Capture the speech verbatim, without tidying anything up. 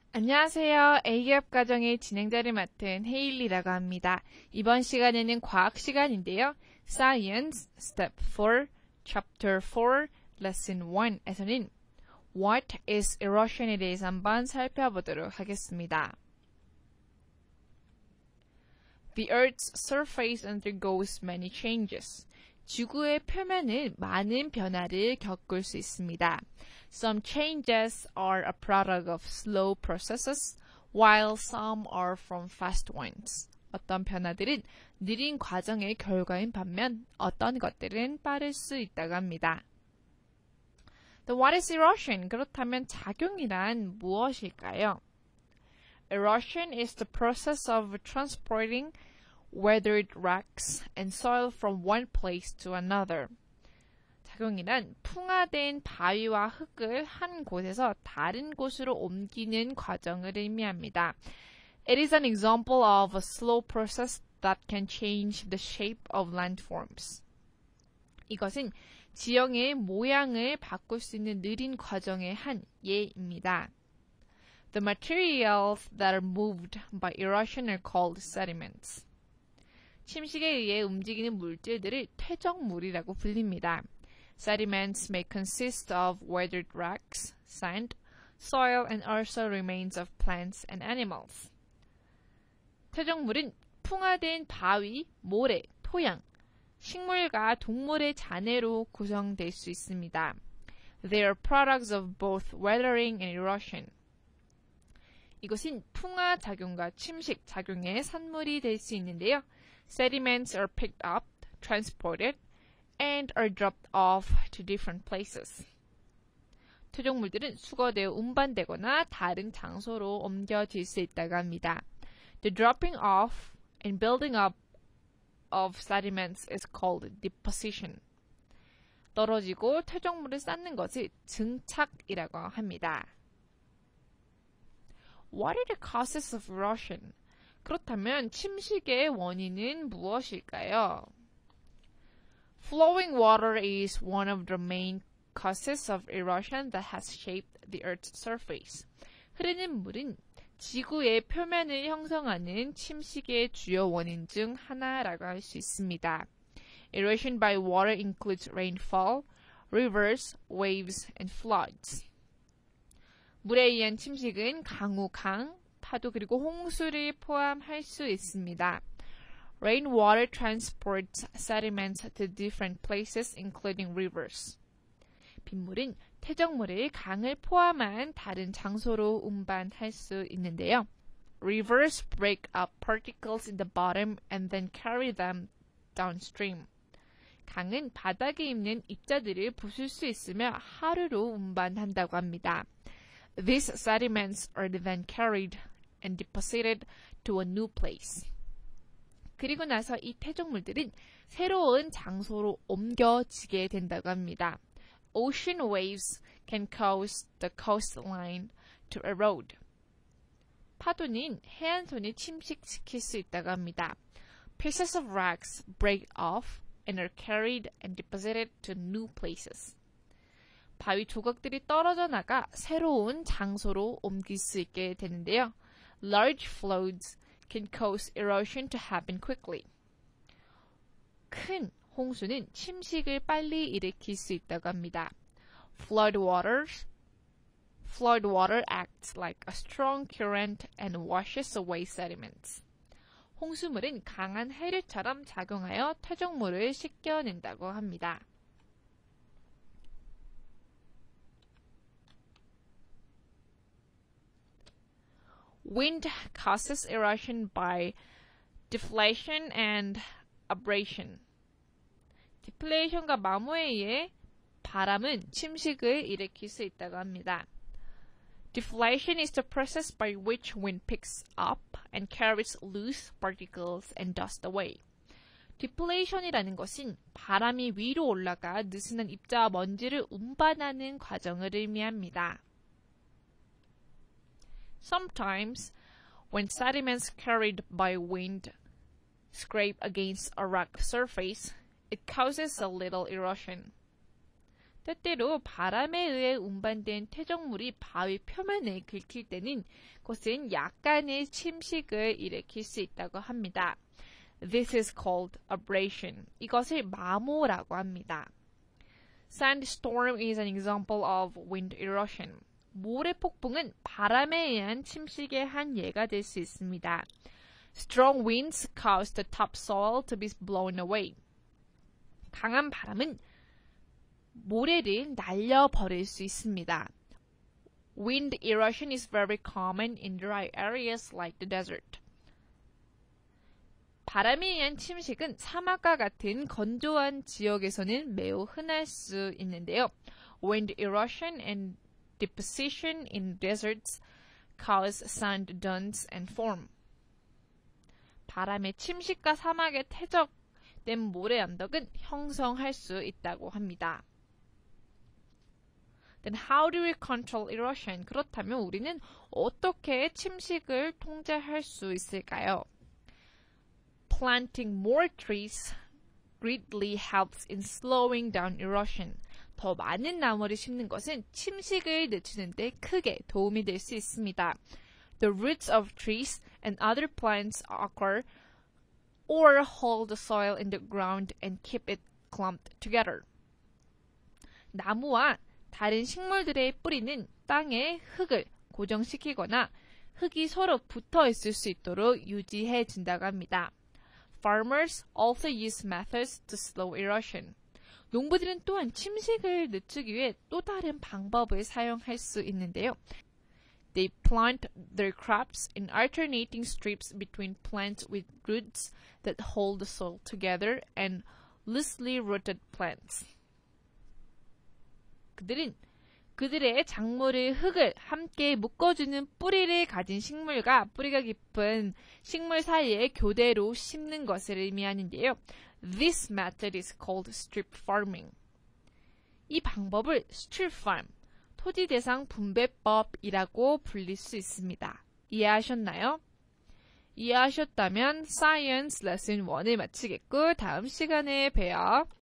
안녕하세요. A기업 과정의 진행자를 맡은 헤일리라고 합니다. 이번 시간에는 과학 시간인데요. Science Step four, Chapter four, Lesson one에서는 What is erosion에 대해서 한번 살펴보도록 하겠습니다. The Earth's surface undergoes many changes. 지구의 표면은 많은 변화를 겪을 수 있습니다. Some changes are a product of slow processes, while some are from fast ones. 어떤 변화들은 느린 과정의 결과인 반면 어떤 것들은 빠를 수 있다고 합니다. Then what is erosion? 그렇다면 작용이란 무엇일까요? Erosion is the process of transporting weathered rocks and soil from one place to another. 작용이란 풍화된 바위와 흙을 한 곳에서 다른 곳으로 옮기는 과정을 의미합니다. It is an example of a slow process that can change the shape of landforms. 이것은 지형의 모양을 바꿀 수 있는 느린 과정의 한 예입니다. The materials that are moved by erosion are called sediments. 침식에 의해 움직이는 물질들을 퇴적물이라고 불립니다. Sediments may consist of weathered rocks, sand, soil, and also remains of plants and animals. 퇴적물은 풍화된 바위, 모래, 토양, 식물과 동물의 잔해로 구성될 수 있습니다. They are products of both weathering and erosion. 이것은 풍화 작용과 침식 작용의 산물이 될 수 있는데요. Sediments are picked up, transported, and are dropped off to different places. 퇴적물들은 수거되어 운반되거나 다른 장소로 옮겨질 수 있다고 합니다. The dropping off and building up of sediments is called deposition. 떨어지고 퇴적물을 쌓는 것을 증착이라고 합니다. What are the causes of erosion? 그렇다면 침식의 원인은 무엇일까요? Flowing water is one of the main causes of erosion that has shaped the Earth's surface. 흐르는 물은 지구의 표면을 형성하는 침식의 주요 원인 중 하나라고 할 수 있습니다. Erosion by water includes rainfall, rivers, waves, and floods. 물에 의한 침식은 강우, 강, 파도 그리고 홍수를 포함할 수 있습니다. Rainwater transports sediments to different places, including rivers. 빗물은 퇴적물을 강을 포함한 다른 장소로 운반할 수 있는데요. Rivers break up particles in the bottom and then carry them downstream. 강은 바닥에 있는 입자들을 부술 수 있으며 하류로 운반한다고 합니다. These sediments are then carried and deposited to a new place. 그리고 나서 이 퇴적물들은 새로운 장소로 옮겨지게 된다고 합니다. Ocean waves can cause the coastline to erode. 파도는 해안선을 침식시킬 수 있다고 합니다. Pieces of rocks break off and are carried and deposited to new places. 바위 조각들이 떨어져 나가 새로운 장소로 옮길 수 있게 되는데요. Large floods can cause erosion to happen quickly. 큰 홍수는 침식을 빨리 일으킬 수 있다고 합니다. Flood waters, flood water acts like a strong current and washes away sediments. 홍수물은 강한 해류처럼 작용하여 퇴적물을 씻겨낸다고 합니다. Wind causes erosion by deflation and abrasion. 디플레이션과 마모에 의해 바람은 침식을 일으킬 수 있다고 합니다. Deflation is the process by which wind picks up and carries loose particles and dust away. 디플레이션이라는 것은 바람이 위로 올라가 느슨한 입자와 먼지를 운반하는 과정을 의미합니다. Sometimes, when sediments carried by wind scrape against a rock surface, it causes a little erosion. 때때로 바람에 의해 운반된 퇴적물이 바위 표면에 긁힐 때는 그것은 약간의 침식을 일으킬 수 있다고 합니다. This is called abrasion. 이것을 마모라고 합니다. Sandstorm is an example of wind erosion. 모래 폭풍은 바람에 의한 침식의 한 예가 될 수 있습니다. Strong winds cause the topsoil to be blown away. 강한 바람은 모래를 날려버릴 수 있습니다. Wind erosion is very common in dry areas like the desert. 바람에 의한 침식은 사막과 같은 건조한 지역에서는 매우 흔할 수 있는데요. Wind erosion and deposition in deserts cause sand dunes and form. 바람의 침식과 사막의 퇴적된 모래 언덕은 형성할 수 있다고 합니다. Then how do we control erosion? 그렇다면 우리는 어떻게 침식을 통제할 수 있을까요? Planting more trees greatly helps in slowing down erosion. 더 많은 나무를 심는 것은 침식을 늦추는 데 크게 도움이 될 수 있습니다. The roots of trees and other plants occur or hold the soil in the ground and keep it clumped together. 나무와 다른 식물들의 뿌리는 땅에 흙을 고정시키거나 흙이 서로 붙어 있을 수 있도록 유지해 준다고 합니다. Farmers also use methods to slow erosion. 농부들은 또한 침식을 늦추기 위해 또 다른 방법을 사용할 수 있는데요. They plant their crops in alternating strips between plants with roots that hold the soil together and loosely rooted plants. 그들은 그들의 작물의 흙을 함께 묶어주는 뿌리를 가진 식물과 뿌리가 깊은 식물 사이에 교대로 심는 것을 의미하는데요. This method is called strip farming. 이 방법을 strip farm, 토지 대상 분배법이라고 불릴 수 있습니다. 이해하셨나요? 이해하셨다면 Science Lesson 일을 마치겠고 다음 시간에 봬요.